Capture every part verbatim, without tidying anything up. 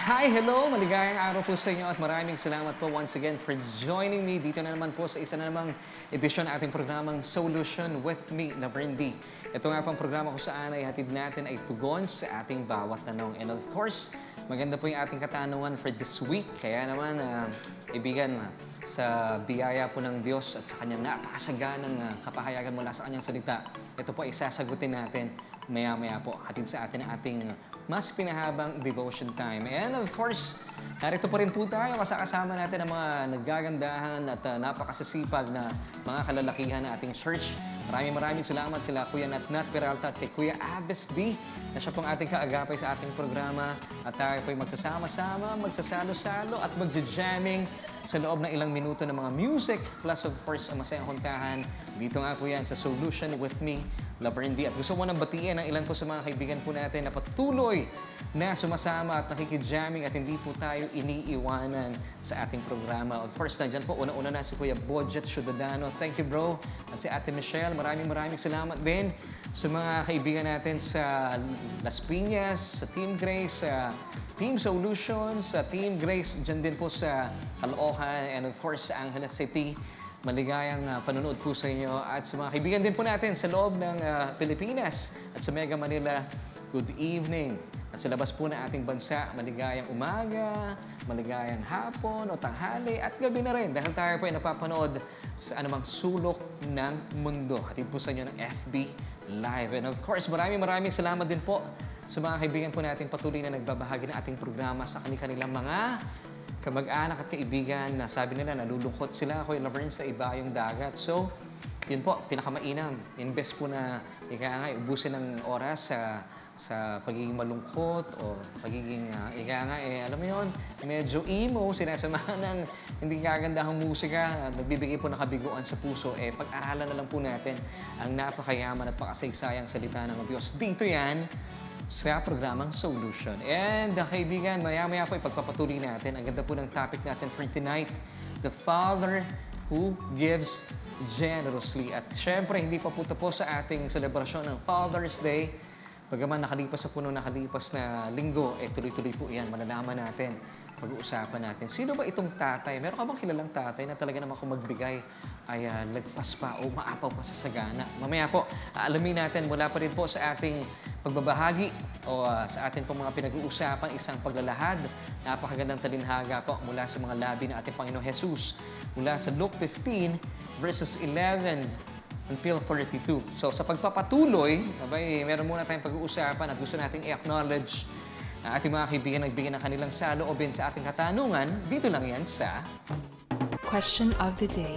Hi, hello! Maligayang araw po sa inyo at maraming salamat po once again for joining me dito na naman po sa isa na namang edisyon ng ating programang Solution with me, Laverne D. Ito nga pang programa kung saan ay hatid natin ay tugon sa ating bawat tanong. And of course, maganda po yung ating katanungan for this week. Kaya naman, uh, ibigan, uh, sa biyaya po ng Diyos at sa kanyang napakasaganang uh, kapahayagan mula sa kanyang salita, ito po ay sasagutin natin maya-maya po. Hatid sa atin ang ating mas pinahabang devotion time. And of course, narito pa rin po tayo kasama natin ang mga nagagandahan at uh, napakasasipag na mga kalalakihan na ating church. Maraming maraming salamat kila Kuya Natnat Peralta at kay Kuya Abes D na siya pong ating kaagapay sa ating programa. At tayo po'y magsasama-sama, magsasalo-salo at magja-jamming sa loob ng ilang minuto ng mga music plus of course ang masayang kuntahan. Dito nga po yan sa Solution with me, Laverne D. At gusto mo nang batiin ang ilan po sa mga kaibigan po natin na patuloy na sumasama at nakikijaming at hindi po tayo iniiwanan sa ating programa. Of course, nandyan po, una-una na si Kuya Bojet Ciudadano. Thank you, bro. At si Ate Michelle, maraming maraming salamat din sa mga kaibigan natin sa Las Piñas, sa Team Grace, sa Team Solutions, sa Team Grace, dyan din po sa Caloocan, and of course, sa Angeles City. Maligayang uh, panonood po sa inyo at sa mga kaibigan din po natin sa loob ng uh, Pilipinas at sa Mega Manila, good evening. At sa labas po ng ating bansa, maligayang umaga, maligayang hapon o tanghali at gabi na rin dahil tayo po ay napapanood sa anumang sulok ng mundo. Hatid po sa inyo ng F B Live. And of course, maraming maraming salamat din po sa mga kaibigan po natin patuloy na nagbabahagi ng ating programa sa kanilang mga kamag-anak at kaibigan na sabi nila nalulungkot sila ako yung Laverne sa ibayong dagat. So, yun po, pinakamainam. Invest po na ika nga, ubusin ng oras sa sa pagiging malungkot o pagiging, uh, ika nga, eh, alam mo yun, medyo emo, sinasamahan ng hindi kagandahang musika, uh, nagbibigay po ng kabiguan sa puso. Eh, pag-aralan na lang po natin ang napakayaman at pakasaysayang salita ng Diyos. Dito yan, sa programang Solution. And uh, kaibigan, maya-maya po ipagpapatuloy natin. Ang ganda po ng topic natin for tonight, the Father who gives generously. At syempre, hindi pa po tapos sa ating selebrasyon ng Father's Day. Bagaman nakalipas sa puno nakalipas na linggo, eh tuloy-tuloy po yan. Malalaman natin, pag-uusapan natin. Sino ba itong tatay? Meron ka bang kilalang tatay na talaga naman kung magbigay ay uh, lagpas pa o maapaw pa sa sagana? Mamaya po, aalamin natin mula pa rin po sa ating pagbabahagi o uh, sa atin pong mga pinag-uusapan, isang paglalahad. Napakagandang talinhaga po mula sa mga labi ng ating Panginoon Jesus. Mula sa Luke fifteen, verses eleven until thirty-two. So sa pagpapatuloy, abay, meron muna tayong pag-uusapan at gusto nating i-acknowledge ang ating mga kaibigan nagbigay ng kanilang saloobin sa ating katanungan. Dito lang yan sa Question of the Day.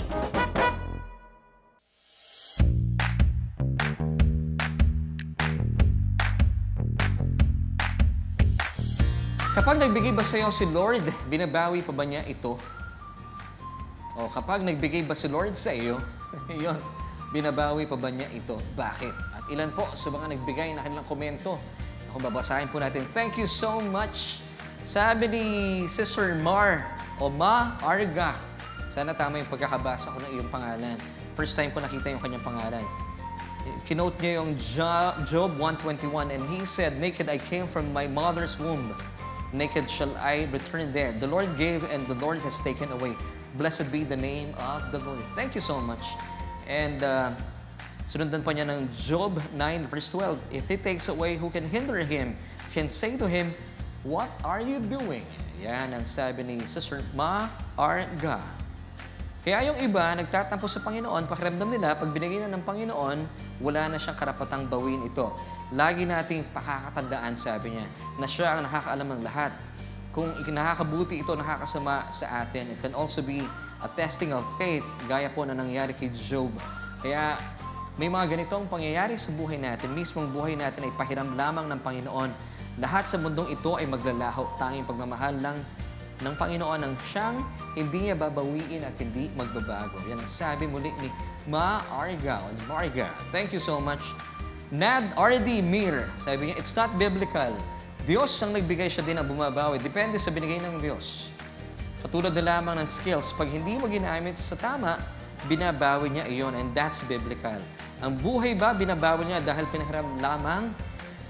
Kapag nagbigay ba sa'yo si Lord, binabawi pa ba niya ito? O kapag nagbigay ba si Lord sa iyo, yun, binabawi pa ba niya ito? Bakit? At ilan po sa mga nagbigay na kanilang komento? Ako babasahin po natin. Thank you so much. Sabi ni Sister Mar o Ma Arga. Sana tama yung pagkakabasa ko ng iyong pangalan. First time ko nakita yung kanyang pangalan. Kinote niya yung Job one twenty-one and he said, "Naked I came from my mother's womb. Naked shall I return there. The Lord gave and the Lord has taken away. Blessed be the name of the Lord." Thank you so much. And uh, sunundan pa niya ng Job nine verse twelve. "If He takes away, who can hinder Him? Can say to Him, what are you doing?" Yan ang sabi ni Sister Ma Arga. Kaya yung iba, nagtatampo sa Panginoon, pakiramdam nila, pag binigay na ng Panginoon, wala na siyang karapatang bawin ito. Lagi nating pakakatandaan, sabi niya, na siya ang nakakaalam ng lahat. Kung nakakabuti ito, nakakasama sa atin. It can also be a testing of faith, gaya po na nangyari kay Job. Kaya may mga ganitong pangyayari sa buhay natin. Mismong buhay natin ay pahiram lamang ng Panginoon. Lahat sa mundong ito ay maglalaho. Tanging pagmamahal lang ng Panginoon ang siyang hindi niya babawiin at hindi magbabago. Yan ang sabi muli ni Ma Arga o Marga. Thank you so much. Nad R D Mir, sabi niya, it's not biblical. Diyos ang nagbigay, siya din ang bumabawi. Depende sa binigay ng Diyos. Katulad na lamang ng skills, pag hindi mo ginamit sa tama, binabawi niya iyon, and that's biblical. Ang buhay ba, binabawi niya dahil pinahiram lamang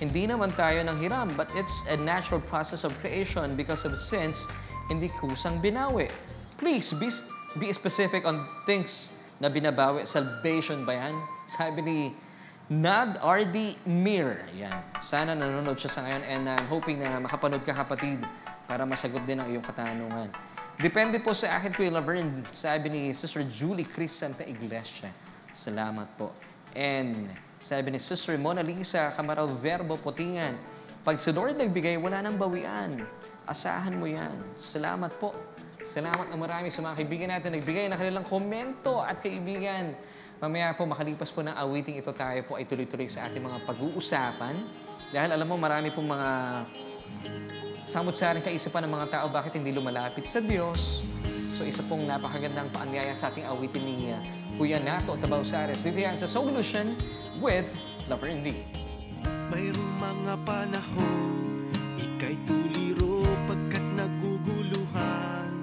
Hindi naman tayo nang hiram, but it's a natural process of creation because of sins, hindi kusang binawi. Please, be, be specific on things na binabawi. Salvation ba yan? Sabi ni Nad R D Mir. Yan. Sana nanonood siya sa ngayon and I'm hoping na makapanood ka, kapatid, para masagot din ang iyong katanungan. Depende po sa akin, Kuya Laverne, sabi ni Sister Julie Cris Santa Iglesia. Salamat po. And sabi ni Sister Mona Lisa Camaraw Verbo Putingan, pag si Lord nagbigay, wala nang bawian. Asahan mo yan. Salamat po. Salamat na marami sa mga kaibigan natin nagbigay ng kanilang komento at kaibigan. Mamaya po, makalipas po ng awiting ito, tayo po ay tuloy-tuloy sa ating mga pag-uusapan. Dahil alam mo, marami pong mga samot-saring kaisipan ng mga tao bakit hindi lumalapit sa Diyos. So isa pong napakagandang paanyaya sa ating awitin ni uh, Kuya Nato Tabausares. Dito yan sa Solution with Laverne D. Mayroong mga panahon, ika'y tuliro pagkat naguguluhan.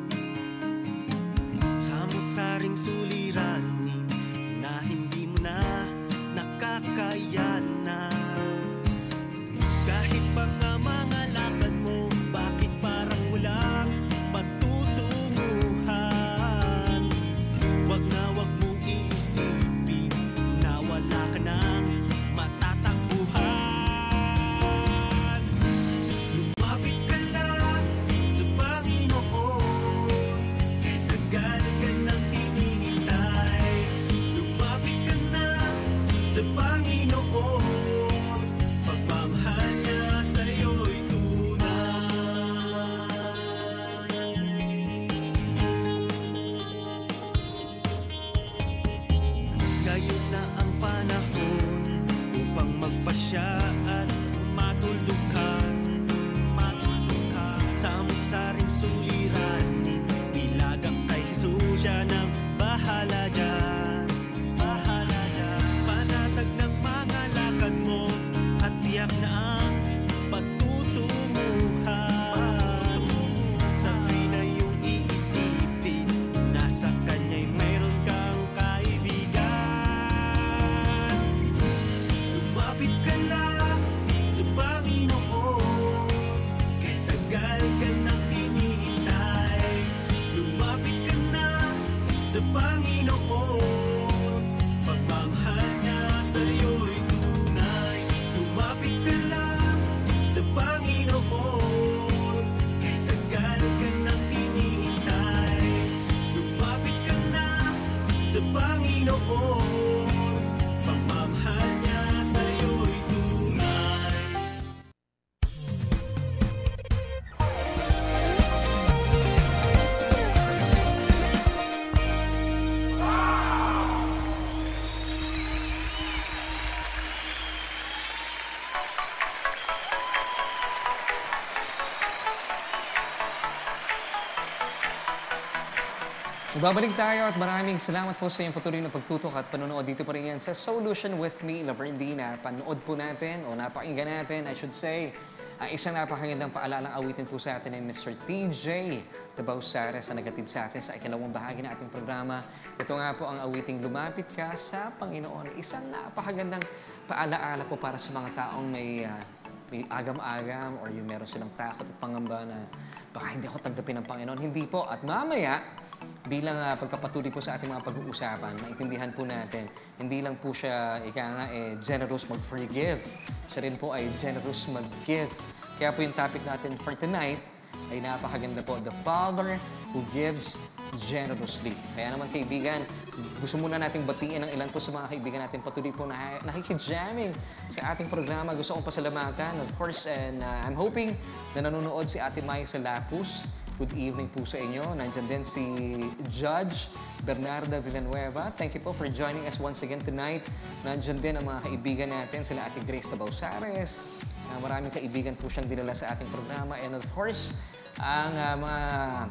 Samot-saring suliranin na hindi mo na nakakayanan. Kahit pa nga mga lakad mo, bakit parang walang patutunguhan? Wag na wag mong iisipin na wala ka nang matatakbuhan. Lumapit ka lang sa Panginoon, kahit tagal ka nang hinihintay. Lumapit ka na sa Panginoon, pagmamahal niya sa'yo'y tunay. Ngayon na ang panahon upang magpasya at matuldukan. Matuldukan samot-saring suliranin, ilagak kay Jesus, siya nang bahala dyan. Bahala dyan. Panatag ng mga lakad mo at tiyak na ang patutunguhan. Sa tuwi na iyong iisipin, nasa Kanya'y mayroon kang kaibigan. Lumapit ka lang sa Panginoon, kahit tagal ka nang hinihintay. Lumapit ka na sa Panginoon, pagmamahal niya sa'yo'y tunay. Lumapit ka lang sa Panginoon, kahit tagal ka nang hinihintay. Lumapit ka na sa Panginoon, pagmamahal niya sa'yo'y tunay. Babalik tayo at maraming salamat po sa iyong patuloy na pagtutok at panonood dito pa rin yan sa Solution with me, Laverne D, na panood po natin o napakinggan natin, I should say, ang isang napakagandang paalalang awitin po sa atin ay Mister T J Tabausares na nagatid sa atin sa ikalawang bahagi ng ating programa. Ito nga po ang awiting Lumapit Ka sa Panginoon. Isang napakagandang paalaala po para sa mga taong may uh, may agam-agam or yung meron silang takot at pangamba na baka hindi ako tanggapin ng Panginoon. Hindi po. At mamaya, bilang uh, pagpapatuloy po sa ating mga pag-uusapan, maintindihan po natin, hindi lang po siya, ika nga, eh, generous mag-forgive. Siya rin po ay generous mag-give. Kaya po yung topic natin for tonight ay napakaganda po. The Father who gives generously. Kaya naman kaibigan, gusto muna nating batiin ang ilan po sa mga kaibigan natin patuloy po na nakikijamming sa ating programa. Gusto kong pasalamatan, of course, and uh, I'm hoping na nanonood si Ate Maya sa Lapus. Good evening po sa inyo. Nandiyan din si Judge Bernarda Villanueva. Thank you po for joining us once again tonight. Nandiyan din ang mga kaibigan natin, sila Ate Grace Tabausares. Uh, maraming kaibigan po siyang dinala sa ating programa. And of course, ang uh, mga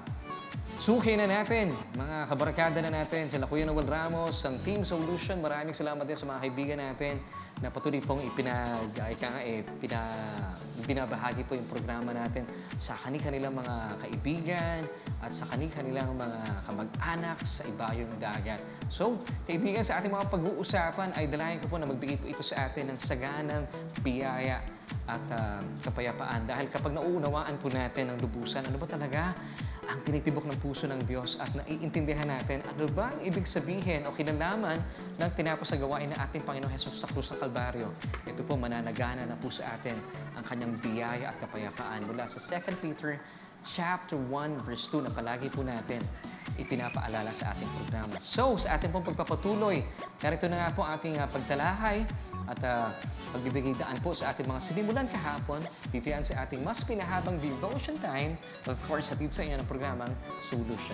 suki na natin, mga kabarkada na natin, sila Kuya Noel Ramos, ang Team Solution. Maraming salamat din sa mga kaibigan natin na patuloy pong ipinag, ay ka nga, eh, pina, binabahagi po yung programa natin sa kanilang mga kaibigan at sa kanilang mga kamag-anak sa ibayong dagat. So, kaibigan, sa ating mga pag-uusapan ay dalayan ko po na magbigay po ito sa atin ng saganang biyaya at uh, kapayapaan. Dahil kapag nauunawaan po natin ang lubusan, ano ba talaga ang tinitibok ng puso ng Diyos at naiintindihan natin ano ba ang ibig sabihin o kinalaman ng tinapos sa gawain ng ating Panginoong Hesus sa krus ng Kalbaryo. Ito po, mananagana na po sa atin ang kanyang biyaya at kapayapaan mula sa Second Peter chapter one verse two na palagi po natin ipinapaalala sa ating programa. So, sa ating pong pagpapatuloy, narito na nga po ating uh, pagtalakay at uh, pagbibigay daan po sa ating mga sinimulan kahapon. Dito yan sa ating mas pinahabang devotion time. Of course, hatid sa inyo ng programang Solution.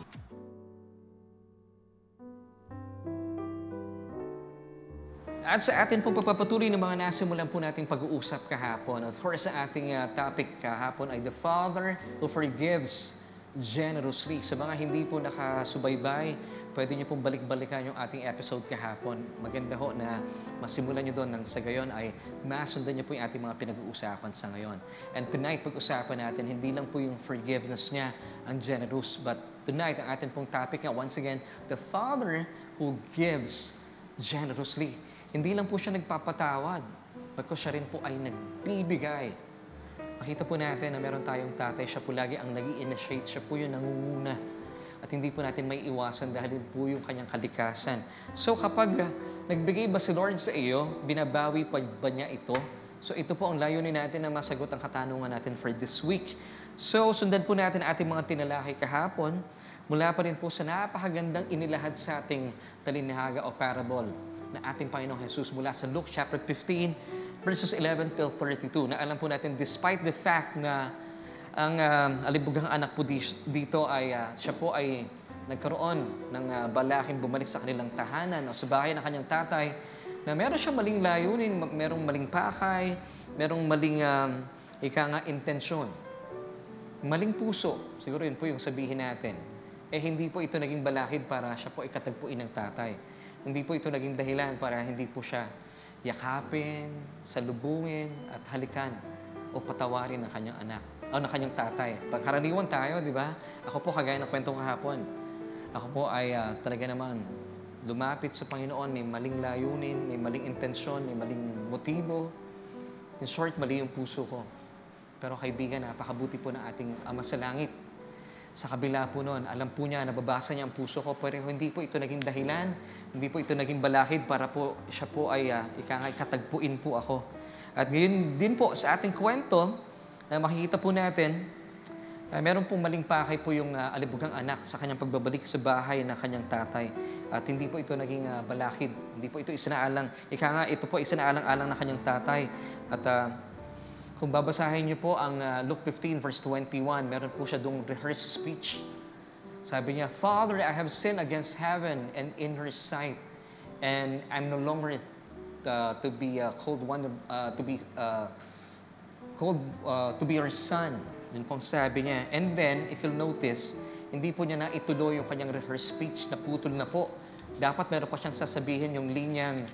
At sa atin pong pagpapatuloy ng mga nasimulan po nating pag-uusap kahapon. Of course, sa ating uh, topic kahapon ay The Father Who Forgives Generously. Sa mga hindi po nakasubaybay, pwede niyo pong balik-balikan yung ating episode kahapon. Maganda ho na masimulan niyo doon nang sa gayon ay masundan niyo po yung ating mga pinag-uusapan sa ngayon. And tonight, pag-usapan natin, hindi lang po yung forgiveness niya ang generous, but tonight, ang ating pong topic nga, once again, the Father who gives generously. Hindi lang po siya nagpapatawad, bagkus siya rin po ay nagbibigay. Makita po natin na meron tayong tatay, siya po lagi ang nag-i-initiate, siya po yung nangunguna. At hindi po natin may iwasan dahil po yung kanyang kalikasan. So kapag uh, nagbigay ba si Lord sa iyo, binabawi pa ba niya ito? So ito po ang layunin natin na masagot ang katanungan natin for this week. So sundan po natin ating mga tinalakay kahapon, mula pa rin po sa napakagandang inilahad sa ating talinahaga o parable na ating Panginoong Jesus mula sa Luke chapter fifteen, verses eleven till thirty-two, na alam po natin, despite the fact na ang uh, alibugang anak po dito ay uh, siya po ay nagkaroon ng uh, balaking bumalik sa kanilang tahanan o sa bahay ng kanyang tatay, na meron siyang maling layunin, merong maling pakay, merong maling uh, ika nga intensyon. Maling puso, siguro yun po yung sabihin natin. Eh hindi po ito naging balakid para siya po ikatagpuin ng tatay. Hindi po ito naging dahilan para hindi po siya yakapin, salubungin, at halikan o patawarin ng kanyang anak o ng kanyang tatay. Pagkaraniwan tayo, di ba? Ako po, kagaya ng kwentong kahapon, ako po ay uh, talaga naman lumapit sa Panginoon, may maling layunin, may maling intensyon, may maling motibo. In short, mali yung puso ko. Pero kaibigan, napakabuti po ng ating Ama sa Langit. Sa kabila po noon, alam po niya, nababasa niya ang puso ko, pero hindi po ito naging dahilan, hindi po ito naging balakid para po siya po ay uh, ikangay katagpuin po ako. At ngayon din po sa ating kwento, na uh, makikita po natin, uh, meron pong maling pakay po yung uh, alibugang anak sa kanyang pagbabalik sa bahay ng kanyang tatay. At hindi po ito naging uh, balakid, hindi po ito isinaalang, ikanga ito po isinaalang-alang ng kanyang tatay. At uh, kung babasahin niyo po ang uh, Luke fifteen verse twenty-one, meron po siya doong rehearsed speech. Sabi niya, "Father, I have sinned against heaven and in your sight, and I'm no longer uh, to be uh, called one uh, to be uh, called uh, to be your son." Yun pong sabi niya. And then, if you'll notice, hindi po niya na ituloy yung kanyang rehearsed speech, na putol na po. Dapat meron pa siyang sasabihin yung linyang,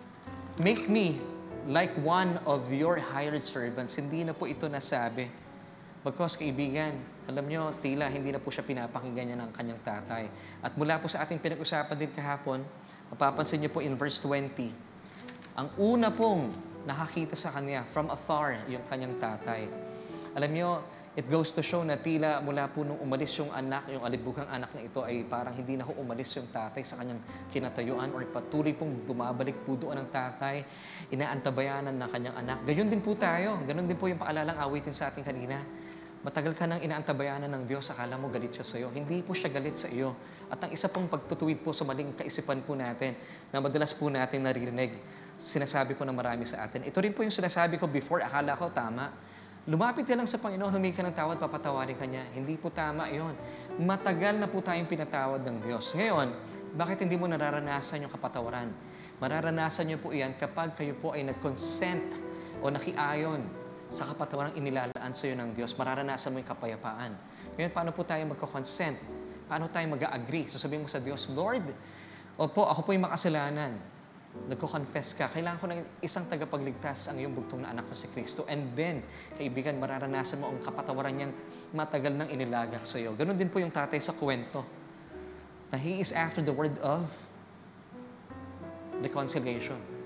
"Make me like one of your hired servants." Hindi na po ito nasabi. Bagkus, kaibigan, alam nyo, tila hindi na po siya pinapakinggan niya ng kanyang tatay. At mula po sa ating pinag-usapan din kahapon, mapapansin niyo po in verse twenty, ang una pong nakakita sa kanya from afar, yung kanyang tatay. Alam nyo, it goes to show na tila mula po nung umalis yung anak, yung alibugang anak na ito, ay parang hindi na ho umalis yung tatay sa kanyang kinatayuan or patuloy pong bumabalik po doon ang tatay, inaantabayanan ng kanyang anak. Gayon din po tayo. Ganon din po yung paalalang awitin sa ating kanina. Matagal ka nang inaantabayanan ng Diyos, akala mo galit siya sa iyo. Hindi po siya galit sa iyo. At ang isa pong pagtutuwid po sa maling kaisipan po natin, na madalas po natin naririnig, sinasabi po ng marami sa atin. Ito rin po yung sinasabi ko before, akala ko tama. Lumapit ka lang sa Panginoon, humingi ka ng tawad, papatawarin ka niya. Hindi po tama yon. Matagal na po tayong pinatawad ng Diyos. Ngayon, bakit hindi mo nararanasan yung kapatawaran? Mararanasan niyo po iyan kapag kayo po ay nag-consent o nakiayon sa kapatawarang inilalaan sa iyo ng Diyos. Mararanasan mo yung kapayapaan. Ngayon, paano po tayo magko-consent? Paano tayo mag-agree? Sasabihin mo sa Diyos, Lord, opo, ako po yung makasalanan. Nagko-confess ka. Kailangan ko ng isang tagapagligtas ang iyong bugtong na anak na si Kristo. And then, kaibigan, mararanasan mo ang kapatawaran niyang matagal nang inilagak sa iyo. Ganon din po yung tatay sa kwento. Na he is after the word of reconciliation.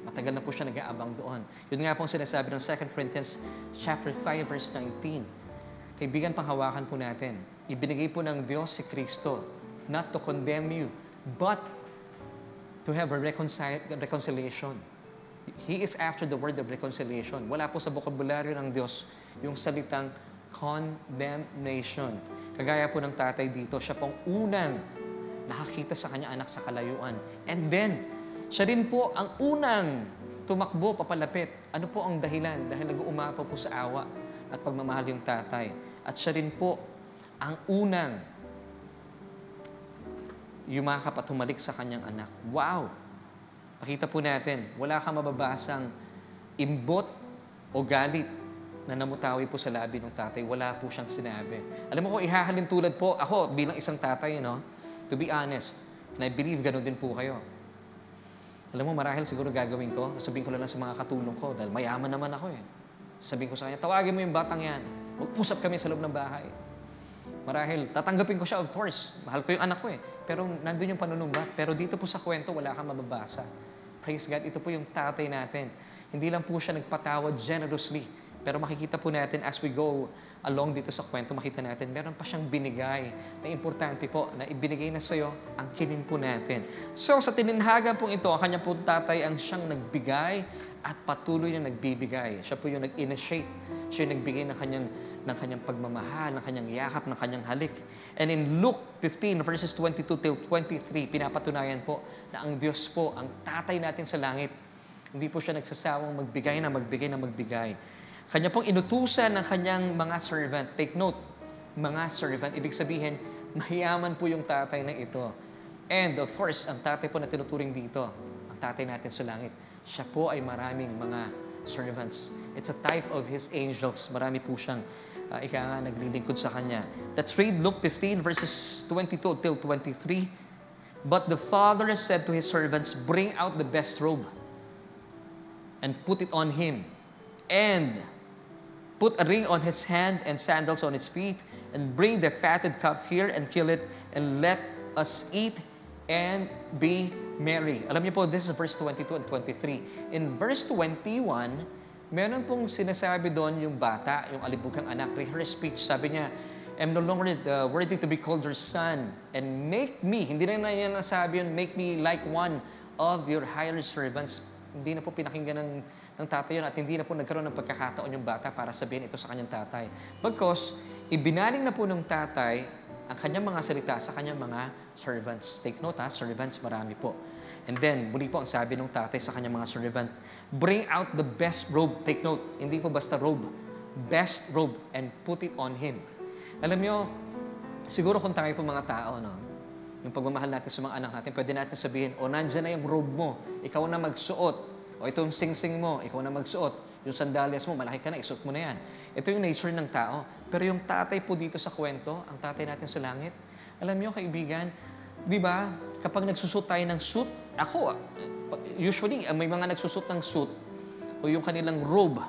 Matagal na po siya nag-aabang doon. Yun nga po ang sinasabi ng Second Corinthians chapter five, verse nineteen. Kaibigan, panghawakan po natin. Ibinigay po ng Diyos si Kristo, not to condemn you, but to have a reconcil- reconciliation. He is after the word of reconciliation. Wala po sa bokabularyo ng Diyos yung salitang condemnation. Kagaya po ng tatay dito, siya pong unang nakakita sa kanya anak sa kalayuan. And then, siya din po ang unang tumakbo papalapit. Ano po ang dahilan? Dahil nag-uumapaw po sa awa at pagmamahal yung tatay. At siya rin po ang unang yumakap at humalik sa kanyang anak. Wow! Makita po natin, wala kang mababasang imbot o galit na namutawi po sa labi ng tatay. Wala po siyang sinabi. Alam mo ko, ihahalin tulad po, ako bilang isang tatay, you know, to be honest, and I believe ganun din po kayo. Alam mo, marahil siguro gagawin ko, sabihin ko lang sa mga katulong ko, dahil mayaman naman ako eh. Sabihin ko sa kanya, tawagin mo yung batang yan. Mag-usap kami sa loob ng bahay. Marahil, tatanggapin ko siya, of course. Mahal ko yung anak ko eh. Pero nandun yung panunumbat. Pero dito po sa kwento, wala kang mababasa. Praise God, ito po yung tatay natin. Hindi lang po siya nagpatawad generously. Pero makikita po natin as we go along dito sa kwento, makita natin, meron pa siyang binigay na importante po, na ibinigay na sa'yo, ang kinin po natin. So, sa tininhagan pong ito, ang kanya po tatay ang siyang nagbigay at patuloy na nagbibigay. Siya po yung nag-initiate. Siya yung nagbigay ng kanyang, ng kanyang pagmamahal, ng kanyang yakap, ng kanyang halik. And in Luke fifteen, verses twenty-two till twenty-three, pinapatunayan po na ang Diyos po, ang tatay natin sa langit, hindi po siya nagsasawang magbigay na magbigay na magbigay. Kanya pong inutusan ng kanyang mga servant. Take note, mga servant, ibig sabihin, mayaman po yung tatay na ito. And of course, ang tatay po na tinuturing dito, ang tatay natin sa langit, siya po ay maraming mga servants. It's a type of His angels. Marami po siyang uh, ika nga naglilingkod sa Kanya. Let's read Luke fifteen, verses twenty-two till twenty-three. But the father said to his servants, bring out the best robe and put it on him. And put a ring on his hand and sandals on his feet, and bring the fatted calf here and kill it, and let us eat and be merry. Alam niyo po, this is verse twenty-two and twenty-three. In verse twenty-one, meron pong sinasabi doon yung bata, yung alibugang anak, her speech, sabi niya, I'm no longer uh, worthy to be called your son, and make me, hindi na niya nasabi yun, make me like one of your hired servants. Hindi na po pinakinggan ng ng tatay yun at hindi na po nagkaroon ng pagkakataon yung bata para sabihin ito sa kanyang tatay. Because, ibinaling na po ng tatay ang kanyang mga salita sa kanyang mga servants. Take note ha, servants, marami po. And then, muli po ang sabi ng tatay sa kanyang mga servant, bring out the best robe. Take note, hindi po basta robe. Best robe and put it on him. Alam nyo, siguro kung tayo po mga tao, no, yung pagmamahal natin sa mga anak natin, pwede natin sabihin, o nandyan na yung robe mo, ikaw na magsuot. O ito yung sing-sing mo, ikaw na magsuot. Yung sandalias mo, malaki ka na, isuot mo na yan. Ito yung nature ng tao. Pero yung tatay po dito sa kwento, ang tatay natin sa langit, alam niyo, kaibigan, di ba, kapag nagsusot tayo ng suit, ako, usually, may mga nagsusot ng suit o yung kanilang robe.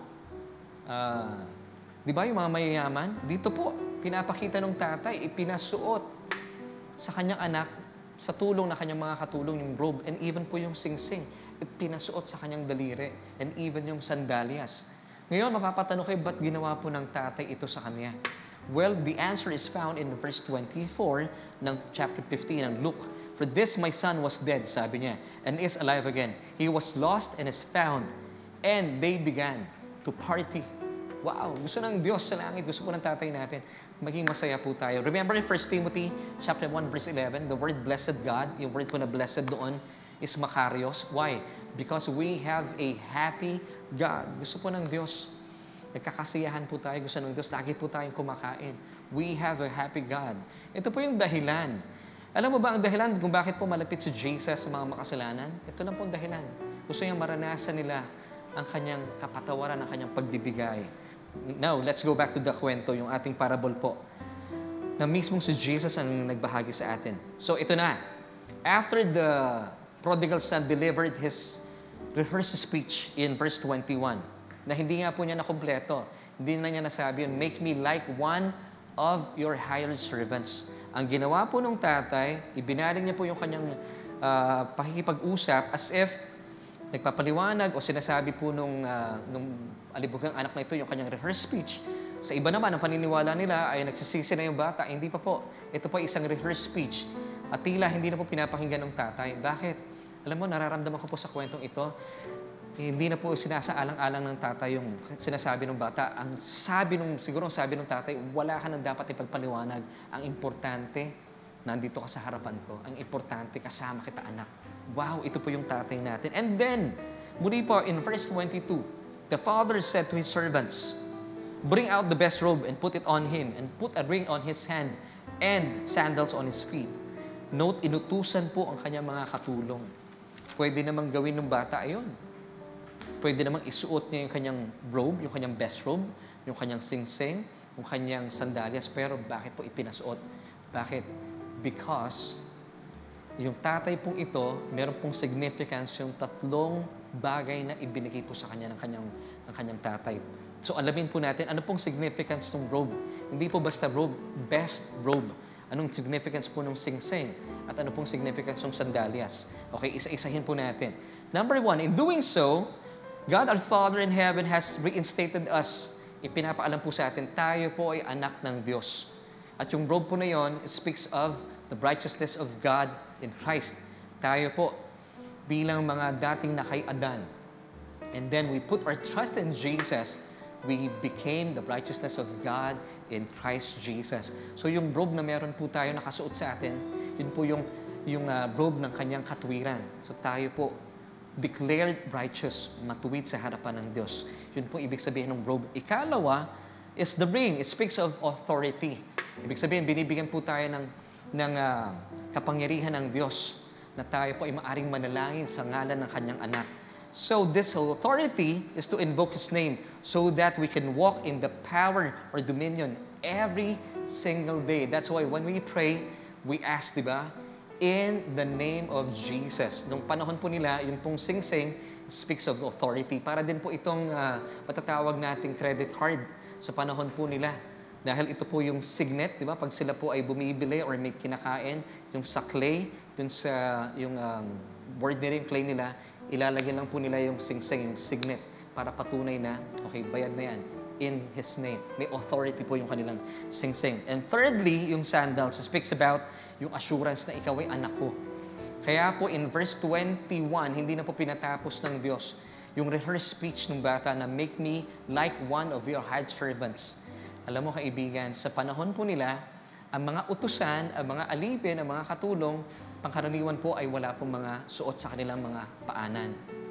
Uh, di ba, yung mga mayayaman, dito po, pinapakita ng tatay, ipinasuot sa kanyang anak, sa tulong na kanyang mga katulong, yung robe, and even po yung sing-sing, pinasuot sa kanyang daliri, and even yung sandalias. Ngayon, mapapatanong kayo, ba't ginawa po ng tatay ito sa kanya? Well, the answer is found in verse twenty-four ng chapter fifteen ng Luke. For this my son was dead, sabi niya, and is alive again. He was lost and is found. And they began to party. Wow! Gusto ng Diyos sa langit, gusto po ng tatay natin, maging masaya po tayo. Remember in First Timothy chapter one, verse eleven, the word blessed God, yung word po na blessed doon, is Makarios. Why? Because we have a happy God. Gusto po ng Diyos. Nagkakasiyahan po tayo. Gusto ng Diyos. Lagi po tayong kumakain. We have a happy God. Ito po yung dahilan. Alam mo ba ang dahilan kung bakit po malapit si Jesus sa mga makasalanan? Ito lang po ang dahilan. Gusto niyang maranasan nila ang kanyang kapatawaran, ang kanyang pagbibigay. Now, let's go back to the kwento, yung ating parable po, na mismong si Jesus ang nagbahagi sa atin. So, ito na. After the prodigal son delivered his rehearsed speech in verse twenty-one, na hindi nga po niya nakumpleto. Hindi na niya nasabi yun, make me like one of your hired servants. Ang ginawa po ng tatay, ibinaling niya po yung kanyang uh, pakikipag-usap as if nagpapaliwanag o sinasabi po nung, uh, nung alibugang anak na ito yung kanyang rehearsed speech. Sa iba naman, ang paniniwala nila ay nagsisisi na yung bata. Hindi pa po. Ito po ay isang rehearsed speech. At tila hindi na po pinapakinggan ng tatay. Bakit? Alam mo, nararamdaman ko po sa kwentong ito, hindi na po sinasaalang-alang ng tatay yung sinasabi ng bata. Ang sabi nung, siguro ang sabi ng tatay, wala ka nang dapat ipagpaliwanag. Ang importante, nandito ka sa harapan ko. Ang importante, kasama kita, anak. Wow, ito po yung tatay natin. And then, muli po, in verse twenty-two, the father said to his servants, bring out the best robe and put it on him, and put a ring on his hand and sandals on his feet. Note, inutusan po ang kanyang mga katulong. Pwede namang gawin ng bata ayon. Pwede namang isuot niya yung kanyang robe, yung kanyang best robe, yung kanyang sing-sing, yung kanyang sandalias. Pero bakit po ipinasuot? Bakit? Because yung tatay pong ito, meron pong significance yung tatlong bagay na ibinigay po sa kanya ng kanyang, ng kanyang tatay. So alamin po natin, ano pong significance ng robe? Hindi po basta robe, best robe. Anong significance po ng sing-sing? At ano pong significance ng sandalias? Okay, isa-isahin po natin. Number one, in doing so, God our Father in heaven has reinstated us. Ipinapaalam po sa atin, tayo po ay anak ng Diyos. At yung robe po na yon speaks of the righteousness of God in Christ. Tayo po bilang mga dating na kay Adan. And then we put our trust in Jesus, we became the righteousness of God in Christ Jesus. So yung robe na meron po tayo nakasuot sa atin, yun po yung, yung uh, robe ng kanyang katuwiran. So tayo po declared righteous, matuwid sa harapan ng Diyos. Yun po ibig sabihin ng robe. Ikalawa is the ring. It speaks of authority. Ibig sabihin, binibigyan po tayo ng, ng uh, kapangyarihan ng Diyos na tayo po ay maaring manalangin sa ngalan ng kanyang anak. So this authority is to invoke His name so that we can walk in the power or dominion every single day. That's why when we pray, we ask, di ba? In the name of Jesus. Nung panahon po nila, yung pong sing-sing speaks of authority. Para din po itong uh, matatawag nating credit card sa panahon po nila. Dahil ito po yung signet, di ba? Pag sila po ay bumibili or may kinakain, yung sa clay, dun sa yung um, board nila, yung clay nila, ilalagyan lang po nila yung sing-sing, yung signet, para patunay na, okay, bayad na yan. In His name. May authority po yung kanilang sing-sing. And thirdly, yung sandals speaks about yung assurance na ikaw ay anak ko. Kaya po in verse twenty-one, hindi na po pinatapos ng Diyos yung rehearsed speech ng bata na make me like one of your hired servants. Alam mo kaibigan, sa panahon po nila, ang mga utusan, ang mga alipin, ang mga katulong, pangkaraniwan po ay wala pong mga suot sa kanilang mga paanan.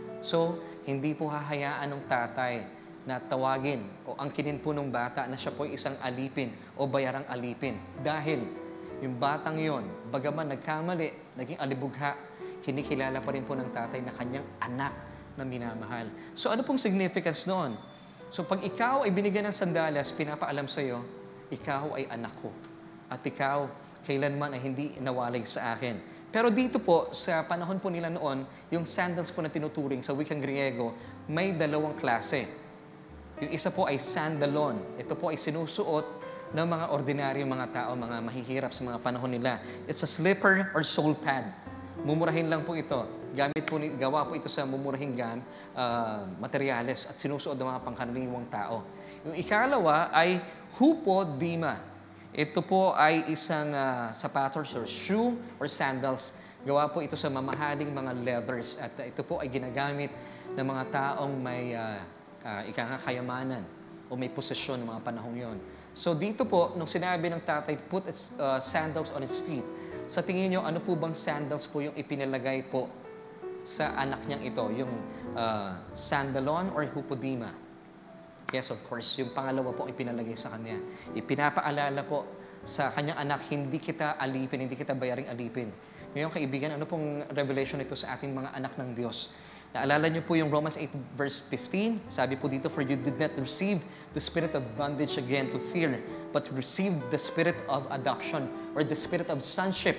So, hindi po hahayaan ng tatay na tawagin o angkinin po ng bata na siya po ay isang alipin o bayarang alipin. Dahil yung batang yon, bagaman nagkamali, naging alibugha, kinikilala pa rin po ng tatay na kanyang anak na minamahal. So ano pong significance noon? So pag ikaw ay binigyan ng sandalas, pinapaalam sa iyo, ikaw ay anak ko. At ikaw, kailanman ay hindi nawalay sa akin. Pero dito po, sa panahon po nila noon, yung sandals po na tinuturing sa wikang Griego, may dalawang klase. Yung isa po ay sandalon. Ito po ay sinusuot ng mga ordinaryong mga tao, mga mahihirap sa mga panahon nila. It's a slipper or sole pad. Mumurahin lang po ito. Gamit po, gawa po ito sa mumurahing gam, uh, materyales at sinusuot ng mga pangkaraniwang tao. Yung ikalawa ay hupodima. Ito po ay isang uh, sapatos or shoe or sandals. Gawa po ito sa mamahaling mga leathers at uh, ito po ay ginagamit ng mga taong may uh, uh, ikangakayamanan o may posisyon ng mga panahong yon. So dito po, nung sinabi ng tatay, put its, uh, sandals on his feet, sa tingin nyo, ano po bang sandals po yung ipinalagay po sa anak niyang ito? Yung uh, sandalon or hupodima? Yes, of course. Yung pangalawa po ipinalagay sa kanya. Ipinapaalala po sa kanyang anak, hindi kita alipin, hindi kita bayaring alipin. Ngayon, kaibigan, ano pong revelation ito sa ating mga anak ng Diyos? Naalala niyo po yung Romans eight verse fifteen? Sabi po dito, for you did not receive the spirit of bondage again to fear, but received the spirit of adoption or the spirit of sonship,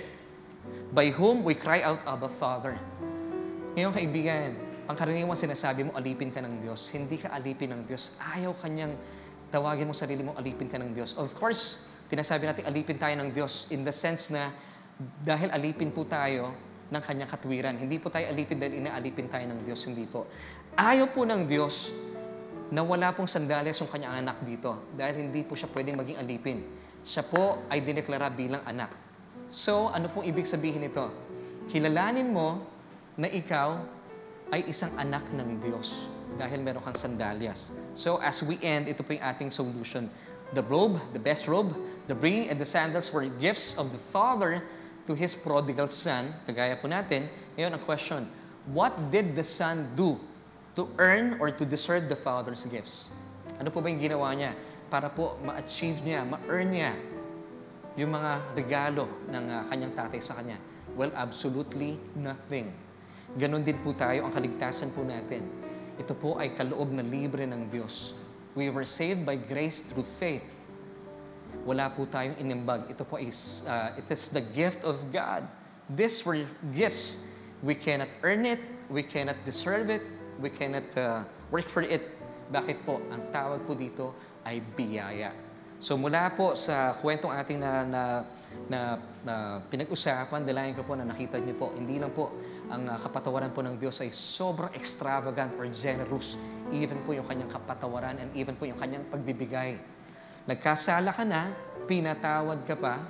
by whom we cry out, Abba, Father. Ngayon, kaibigan, pangkaraniwang sinasabi mo, alipin ka ng Diyos. Hindi ka alipin ng Diyos. Ayaw kanyang tawagin mo sarili mo, alipin ka ng Diyos. Of course, tinasabi natin alipin tayo ng Diyos in the sense na dahil alipin po tayo, ng kanyang katwiran. Hindi po tayo alipin dahil inaalipin tayo ng Diyos, hindi po. Ayaw po ng Diyos na wala pong sandalias yung kanyang anak dito dahil hindi po siya pwedeng maging alipin. Siya po ay dineklara bilang anak. So, ano pong ibig sabihin nito? Kilalanin mo na ikaw ay isang anak ng Diyos dahil meron kang sandalias. So, as we end, ito po yung ating solution. The robe, the best robe, the ring, and the sandals were gifts of the Father to His prodigal Son. Kagaya po natin. Ngayon, ang question, what did the Son do to earn or to deserve the Father's gifts? Ano po ba yung ginawa niya para po ma-achieve niya, ma-earn niya yung mga regalo ng uh, kanyang tatay sa kanya? Well, absolutely nothing. Ganon din po tayo, ang kaligtasan po natin. Ito po ay kaloob na libre ng Diyos. We were saved by grace through faith. Wala po tayong inimbag. Ito po is, uh, it is the gift of God. These were gifts. We cannot earn it. We cannot deserve it. We cannot uh, work for it. Bakit po? Ang tawag po dito ay biyaya. So mula po sa kwentong ating na, na, na, na pinag-usapan, dalayan ko po na nakita niyo po, hindi lang po ang uh, kapatawaran po ng Diyos ay sobrang extravagant or generous. Even po yung kanyang kapatawaran and even po yung kanyang pagbibigay. Nagkasala ka na, pinatawad ka pa,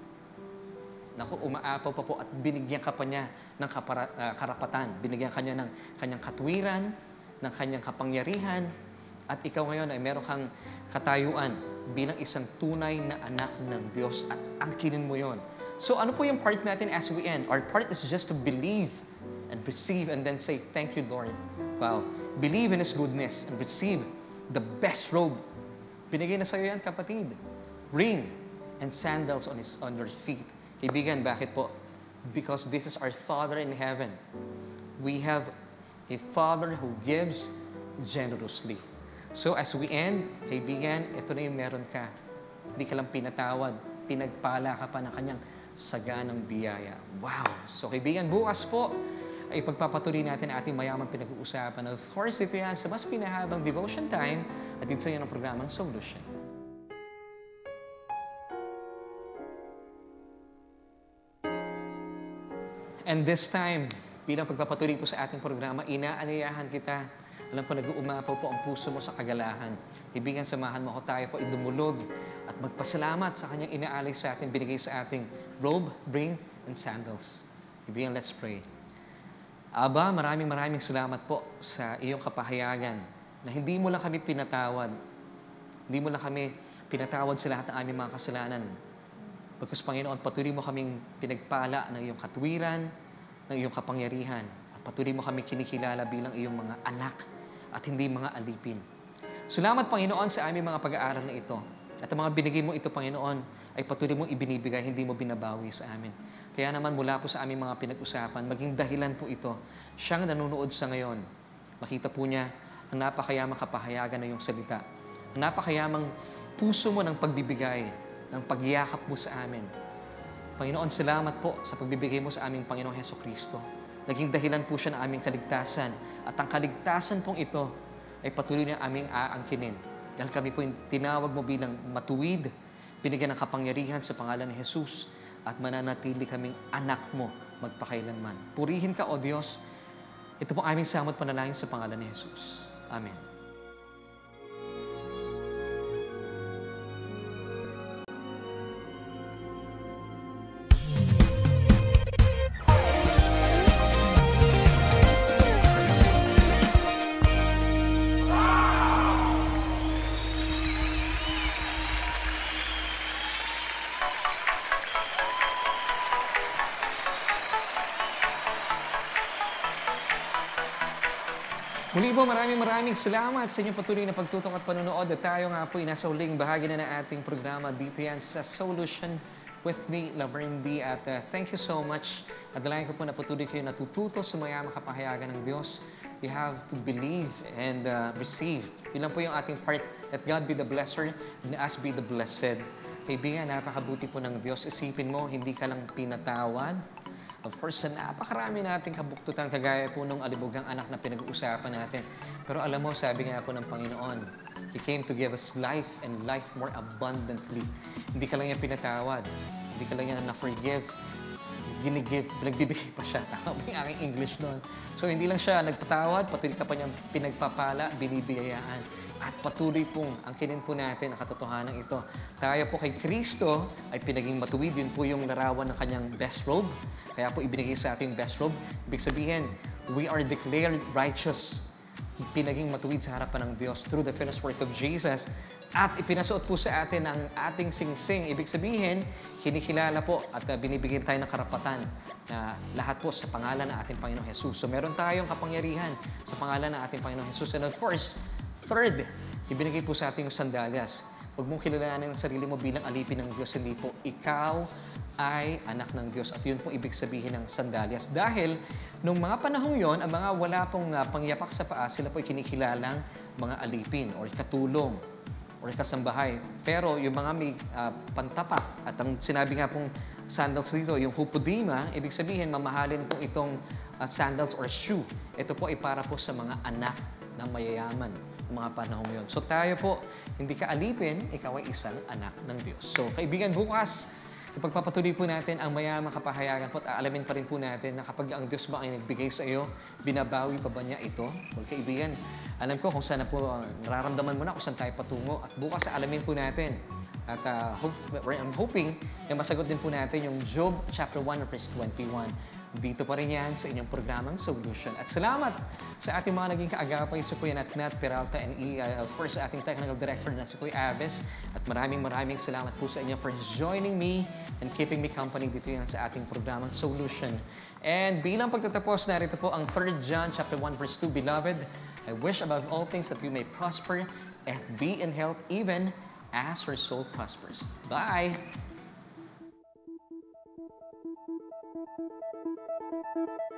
naku, umaapaw pa po at binigyan ka pa niya ng kapara, uh, karapatan. Binigyan ka niya ng kanyang katwiran, ng kanyang kapangyarihan, at ikaw ngayon ay meron kang katayuan bilang isang tunay na anak ng Diyos at angkinin mo yon. So ano po yung part natin as we end? Our part is just to believe and receive and then say, thank you, Lord. Wow. Believe in His goodness and receive the best robe. Binigay na sa iyo yan, kapatid. Ring and sandals on, his, on your feet. Kaibigan, bakit po? Because this is our Father in heaven. We have a Father who gives generously. So as we end, kaibigan, ito na yung meron ka. Hindi ka lang pinatawad, pinagpala ka pa ng kanyang saganang biyaya. Wow! So kaibigan, bukas po ay pagpapatuloy natin ang ating mayamang pinag-uusapan. Of course, ito yan sa mas pinahabang devotion time at dito sa inyo ng programang Solution. And this time, bilang pagpapatuloy po sa ating programa, inaanyayahan kita. Alam po, nag-uumapaw po ang puso mo sa kagalahan. Ibigan, samahan mo ako, tayo po idumulog at magpasalamat sa kanyang inaalay sa atin, binigay sa ating robe, ring, and sandals. Ibigan, let's pray. Aba, maraming maraming salamat po sa iyong kapahayagan na hindi mo lang kami pinatawad. Hindi mo lang kami pinatawad sa lahat ng aming mga kasalanan. Pagkas, Panginoon, patuloy mo kaming pinagpala ng iyong katwiran, ng iyong kapangyarihan. At patuloy mo kami kinikilala bilang iyong mga anak at hindi mga alipin. Salamat, Panginoon, sa aming mga pag-aaral na ito. At ang mga binigay mo ito, Panginoon, ay patuloy mong ibinibigay, hindi mo binabawi sa amin. Kaya naman mula po sa aming mga pinag-usapan, maging dahilan po ito. Siyang nanonood sa ngayon. Makita po niya ang napakayamang kapahayagan na iyong salita. Ang napakayamang puso mo ng pagbibigay, ng pagyakap mo sa amin. Panginoon, salamat po sa pagbibigay mo sa aming Panginoong Hesukristo. Naging dahilan po siya ng aming kaligtasan. At ang kaligtasan pong ito ay patuloy na aming aangkinin. Dahil kami po yung tinawag mo bilang matuwid, binigyan ng kapangyarihan sa pangalan ni Jesus, at mananatili kaming anak mo magpakailanman. Purihin ka, O Diyos. Ito pong aming samot panalangin sa pangalan ni Jesus. Amen. Muli po, maraming maraming salamat sa inyong patuloy na pagtutok at panonood. At tayo nga po ay nasa huling bahagi na ng ating programa. Dito yan sa Solution with me, Laverne D. At uh, thank you so much. At dalayan ko po na patuloy kayo natututo sa mayamang kapahayagan ng Diyos. We have to believe and uh, receive. Yun lang po yung ating part. Let God be the blesser and us be the blessed. Kaibigan, napakabuti po ng Diyos. Isipin mo, hindi ka lang pinatawad. Of course, sa napakarami nating kabuktutan, kagaya po nung alibugang anak na pinag-uusapan natin. Pero alam mo, sabi nga po ng Panginoon, He came to give us life and life more abundantly. Hindi ka lang niya pinatawad. Hindi ka lang niya na-forgive. ginigive, nagbibigay pa siya. Tama ba yung aking English doon? So, hindi lang siya nagpatawad, patuloy ka pa niyang pinagpapala, binibiyayaan. At patuloy pong ang kinin po natin ang katotohanan ito. Tayo po kay Kristo ay pinaging matuwid. Yun po yung larawan ng kanyang best robe. Kaya po ibinigay sa ating best robe. Ibig sabihin, we are declared righteous. Pinaging matuwid sa harapan ng Diyos through the finished work of Jesus. At ipinasuot po sa atin ang ating singsing. Ibig sabihin, kinikilala po at uh, binibigyan tayo ng karapatan na lahat po sa pangalan ng ating Panginoong Jesus. So meron tayong kapangyarihan sa pangalan ng ating Panginoong Jesus. And of course, third, ibinigay po sa ating yung sandalyas. Huwag mong kilalanin ang sarili mo bilang alipin ng Diyos. Hindi po, ikaw ay anak ng Diyos. At yun po ibig sabihin ng sandalyas. Dahil, nung mga panahong yon, ang mga wala pong uh, pangyapak sa paa, sila po ay kinikilalang mga alipin or katulong or kasambahay. Pero yung mga may uh, pantapak, at ang sinabi nga pong sandals dito, yung hupodima, ibig sabihin, mamahalin po itong uh, sandals or shoe. Ito po ay para po sa mga anak ng mayayaman ng mga panahong yon. So tayo po, hindi ka alipin, ikaw ay isang anak ng Diyos. So kaibigan, bukas, ipagpapatuloy po natin ang mayamang kapahayagan po at aalamin pa rin po natin na kapag ang Diyos ba ay nagbigay sa iyo, binabawi pa ba niya ito? Well, kaibigan, alam ko kung saan na po, uh, nararamdaman mo na kung saan tayo patungo at bukas alamin po natin. At uh, hope, I'm hoping na masagot din po natin yung Job chapter one verse twenty-one. Dito pa rin yan sa inyong programang Solution. At salamat sa ating mga naging kaagapay, si Kuya Nat Nat Peralta and E, uh, of course, sa ating technical director na si Kuya Aves. At maraming maraming salamat po sa inyo for joining me and keeping me company dito yan sa ating programang Solution. And bilang pagtatapos, narito po ang third John chapter one verse two, Beloved, I wish above all things that you may prosper and be in health even as your soul prospers. Bye! Thank you.